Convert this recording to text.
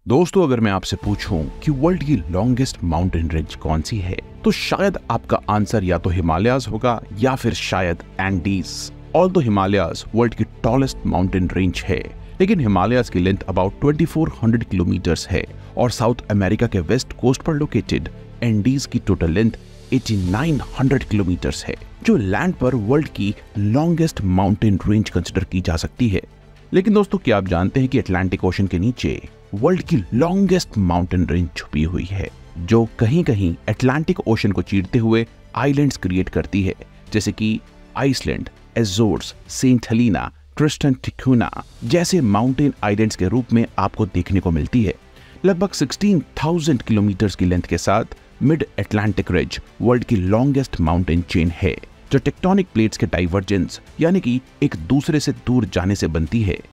दोस्तों, अगर मैं आपसे पूछूं कि वर्ल्ड की लॉन्गेस्ट माउंटेन रेंज कौन सी है, तो शायद आपका आंसर या तो हिमालयाज होगा या फिर शायद एंडीज। ऑल्दो हिमालयाज वर्ल्ड की टॉलेस्ट माउंटेन रेंज है, लेकिन हिमालयाज की लेंथ अबाउट 2400 किलोमीटर्स है और साउथ अमेरिका के वेस्ट कोस्ट पर लोकेटेड एंडीज की टोटल लेंथ 8900 किलोमीटर्स है, जो लैंड पर वर्ल्ड की लॉन्गेस्ट माउंटेन रेंज कंसिडर की जा सकती है। लेकिन दोस्तों, क्या आप जानते हैं कि अटलांटिक ओशन के नीचे वर्ल्ड की लॉन्गेस्ट माउंटेन रेंज छुपी हुई है, जो कहीं कहीं अटलांटिक ओशन को चीरते हुए आइलैंड्स क्रिएट करती है, जैसे कि Iceland, Azores, Saint Helena, Tristan टिक्यूना जैसे माउंटेन आइलैंड्स के रूप में आपको देखने को मिलती है। लगभग 16,000 किलोमीटर की लेंथ के साथ मिड अटलांटिक रिज वर्ल्ड की लॉन्गेस्ट माउंटेन चेन है, जो टेक्टोनिक प्लेट्स के डाइवर्जेंस यानी कि एक दूसरे से दूर जाने से बनती है।